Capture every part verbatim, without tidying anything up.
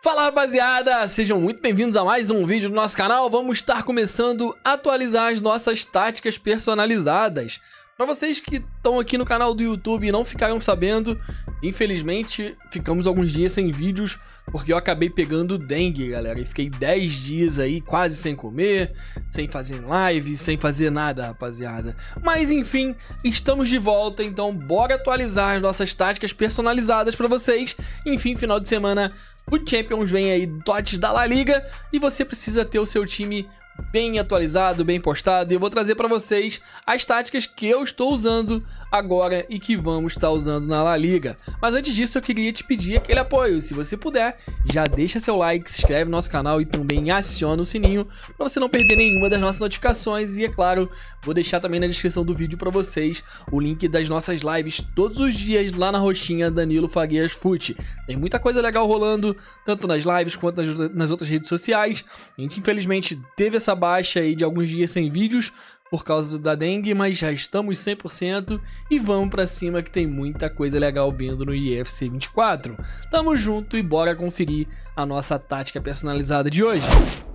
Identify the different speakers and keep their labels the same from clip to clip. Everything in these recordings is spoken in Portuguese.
Speaker 1: Fala rapaziada, sejam muito bem-vindos a mais um vídeo do nosso canal. Vamos estar começando a atualizar as nossas táticas personalizadas. Para vocês que estão aqui no canal do YouTube e não ficaram sabendo, infelizmente ficamos alguns dias sem vídeos porque eu acabei pegando dengue, galera, e fiquei dez dias aí quase sem comer, sem fazer live, sem fazer nada, rapaziada. Mas enfim, estamos de volta, então bora atualizar as nossas táticas personalizadas para vocês. Enfim, final de semana o Champions vem aí, T O T S da La Liga, e você precisa ter o seu time bem atualizado, bem postado, e eu vou trazer para vocês as táticas que eu estou usando agora e que vamos estar usando na La Liga. Mas antes disso eu queria te pedir aquele apoio, se você puder, já deixa seu like, se inscreve no nosso canal e também aciona o sininho para você não perder nenhuma das nossas notificações. E é claro, vou deixar também na descrição do vídeo para vocês o link das nossas lives todos os dias lá na roxinha Danilo Fagueiras Fute. Tem muita coisa legal rolando, tanto nas lives quanto nas, nas outras redes sociais. A gente infelizmente teve essa baixa aí de alguns dias sem vídeos por causa da dengue, mas já estamos cem por cento e vamos pra cima que tem muita coisa legal vindo no I F C vinte e quatro. Tamo junto e bora conferir a nossa tática personalizada de hoje.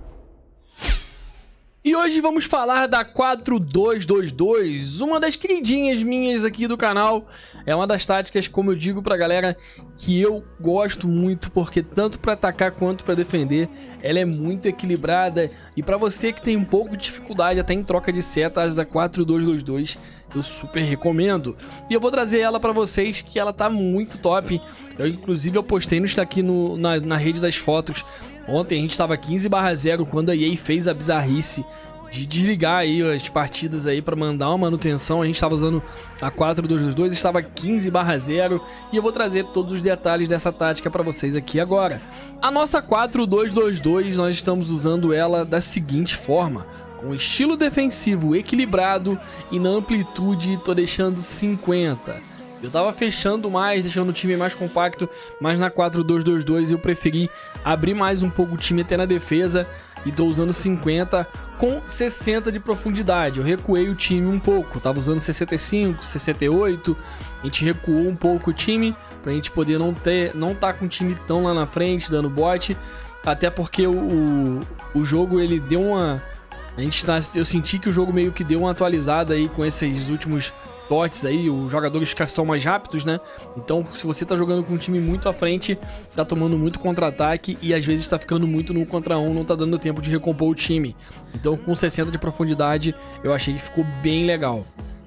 Speaker 1: E hoje vamos falar da quatro dois dois dois, uma das queridinhas minhas aqui do canal. É uma das táticas, como eu digo pra galera, que eu gosto muito, porque tanto pra atacar quanto pra defender, ela é muito equilibrada. E pra você que tem um pouco de dificuldade até em troca de setas, a quatro dois dois dois eu super recomendo. E eu vou trazer ela pra vocês, que ela tá muito top. Eu inclusive eu postei no, aqui no, na, na rede das fotos. Ontem a gente estava quinze barra zero quando a E A fez a bizarrice de desligar aí as partidas aí para mandar uma manutenção. A gente estava usando a quatro dois dois dois, estava quinze barra zero, e eu vou trazer todos os detalhes dessa tática para vocês aqui agora. A nossa quatro dois dois dois, nós estamos usando ela da seguinte forma: com estilo defensivo equilibrado e na amplitude tô deixando cinquenta. Eu tava fechando mais, deixando o time mais compacto, mas na quatro dois dois dois eu preferi abrir mais um pouco o time até na defesa e tô usando cinquenta com sessenta de profundidade. Eu recuei o time um pouco, tava usando sessenta e cinco, sessenta e oito, a gente recuou um pouco o time pra gente poder não ter, não tá com o time tão lá na frente dando bote, até porque o, o, o jogo ele deu uma, a gente tá, eu senti que o jogo meio que deu uma atualizada aí com esses últimos lotes aí, os jogadores que são mais rápidos, né? Então, se você tá jogando com um time muito à frente, tá tomando muito contra-ataque e às vezes tá ficando muito no contra um, não tá dando tempo de recompor o time. Então, com sessenta de profundidade, eu achei que ficou bem legal.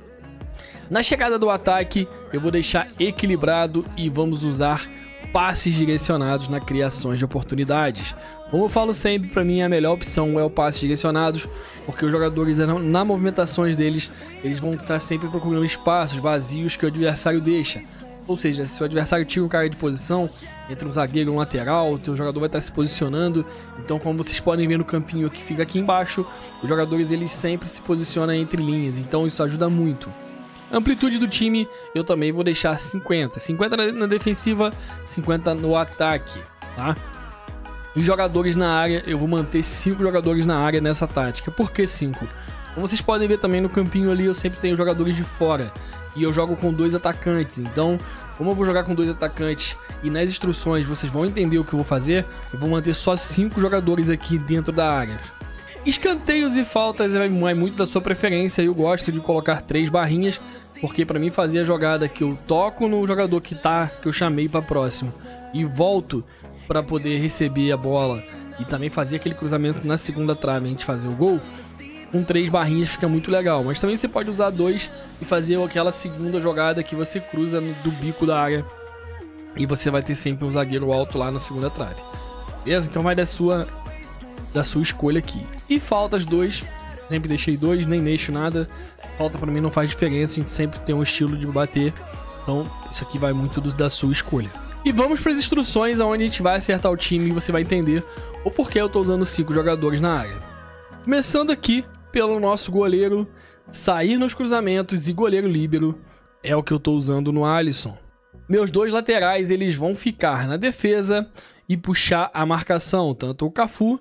Speaker 1: Na chegada do ataque, eu vou deixar equilibrado e vamos usar passes direcionados na criação de oportunidades. Como eu falo sempre, para mim a melhor opção é o passe direcionados, porque os jogadores, na movimentações deles, eles vão estar sempre procurando espaços vazios que o adversário deixa. Ou seja, se o adversário tira um cara de posição, entre um zagueiro e um lateral, o teu jogador vai estar se posicionando. Então, como vocês podem ver no campinho que fica aqui embaixo, os jogadores eles sempre se posicionam entre linhas, então isso ajuda muito. Amplitude do time eu também vou deixar cinquenta. cinquenta na defensiva, cinquenta no ataque, tá? E jogadores na área, eu vou manter cinco jogadores na área nessa tática. Por que cinco? Como vocês podem ver também no campinho ali, eu sempre tenho jogadores de fora. E eu jogo com dois atacantes. Então, como eu vou jogar com dois atacantes e nas instruções vocês vão entender o que eu vou fazer, eu vou manter só cinco jogadores aqui dentro da área. Escanteios e faltas é muito da sua preferência. Eu gosto de colocar três barrinhas, porque para mim fazer a jogada que eu toco no jogador que tá, que eu chamei para próximo, e volto para poder receber a bola e também fazer aquele cruzamento na segunda trave, a gente fazer o gol, com três barrinhas fica muito legal. Mas também você pode usar dois e fazer aquela segunda jogada que você cruza no, do bico da área, e você vai ter sempre um zagueiro alto lá na segunda trave. Beleza? Então vai da sua da sua escolha aqui. E faltas dois, sempre deixei dois, nem mexo nada. Falta pra mim não faz diferença, a gente sempre tem um estilo de bater. Então isso aqui vai muito do, da sua escolha. E vamos para as instruções onde a gente vai acertar o time e você vai entender o porquê eu tô usando cinco jogadores na área. Começando aqui pelo nosso goleiro, sair nos cruzamentos e goleiro líbero é o que eu tô usando no Alisson. Meus dois laterais eles vão ficar na defesa e puxar a marcação, tanto o Cafu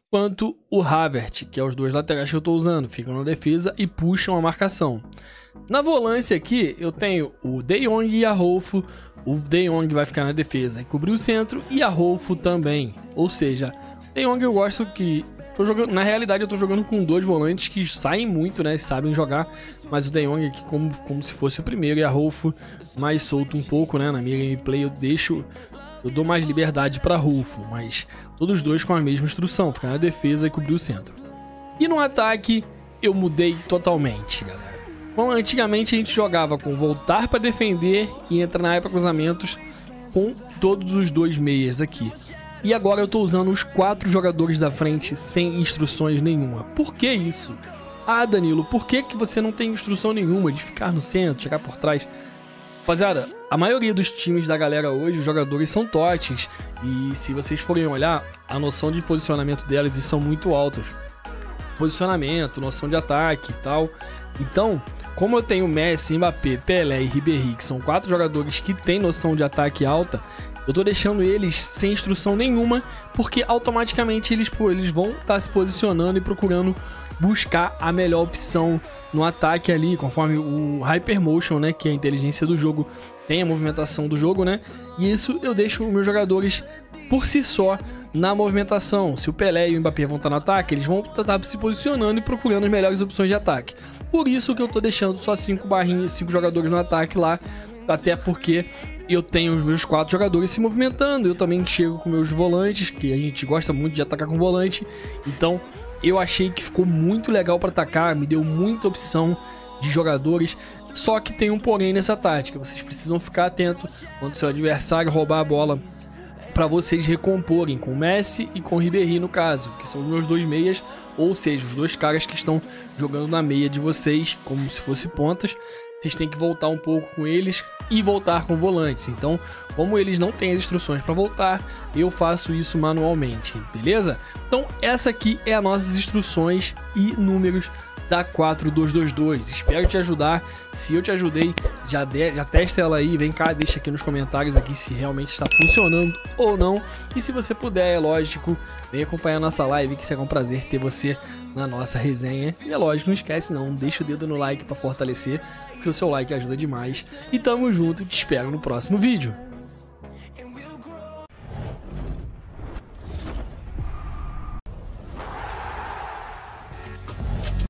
Speaker 1: quanto o Havertz, que é os dois laterais que eu estou usando, ficam na defesa e puxam a marcação. Na volância aqui, eu tenho o De Jong e a Rolfo. O De Jong vai ficar na defesa e cobrir o centro, e a Rolfo também. Ou seja, o De Jong eu gosto que... Tô jogando, na realidade eu tô jogando com dois volantes que saem muito, né, sabem jogar, mas o De Jong aqui como, como se fosse o primeiro, e a Rolfo mais solto um pouco, né, na minha gameplay eu deixo, eu dou mais liberdade pra Rolfo, mas todos os dois com a mesma instrução, ficar na defesa e cobrir o centro. E no ataque eu mudei totalmente, galera. Bom, antigamente a gente jogava com voltar para defender e entrar na área para cruzamentos com todos os dois meias aqui. E agora eu tô usando os quatro jogadores da frente sem instruções nenhuma. Por que isso? Ah, Danilo, por que que você não tem instrução nenhuma de ficar no centro, chegar por trás? Rapaziada, a maioria dos times da galera hoje, os jogadores são totes. E se vocês forem olhar, a noção de posicionamento delas são muito altos. Posicionamento, noção de ataque e tal. Então, como eu tenho Messi, Mbappé, Pelé e Ribéry, que são quatro jogadores que têm noção de ataque alta, eu tô deixando eles sem instrução nenhuma, porque automaticamente eles, pô, eles vão estar tá se posicionando e procurando buscar a melhor opção no ataque ali, conforme o Hypermotion, né, que é a inteligência do jogo, tem a movimentação do jogo, né? E isso eu deixo os meus jogadores por si só na movimentação. Se o Pelé e o Mbappé vão estar no ataque, eles vão estar se posicionando e procurando as melhores opções de ataque. Por isso que eu tô deixando só cinco barrinhas, cinco jogadores no ataque lá, até porque eu tenho os meus quatro jogadores se movimentando. Eu também chego com meus volantes, que a gente gosta muito de atacar com volante. Então eu achei que ficou muito legal para atacar, me deu muita opção de jogadores. Só que tem um porém nessa tática, vocês precisam ficar atentos quando seu adversário roubar a bola, para vocês recomporem com Messi e com Ribéry no caso, que são os meus dois meias, ou seja, os dois caras que estão jogando na meia de vocês, como se fossem pontas. Vocês têm que voltar um pouco com eles e voltar com volantes. Então, como eles não têm as instruções para voltar, eu faço isso manualmente, beleza? Então, essa aqui é as nossas instruções e números da quatro dois dois dois. Espero te ajudar. Se eu te ajudei, já, de, já testa ela aí. Vem cá, deixa aqui nos comentários aqui se realmente está funcionando ou não. E se você puder, é lógico, vem acompanhar a nossa live, que será um prazer ter você na nossa resenha. E é lógico, não esquece não, deixa o dedo no like para fortalecer, porque o seu like ajuda demais. E tamo junto, te espero no próximo vídeo.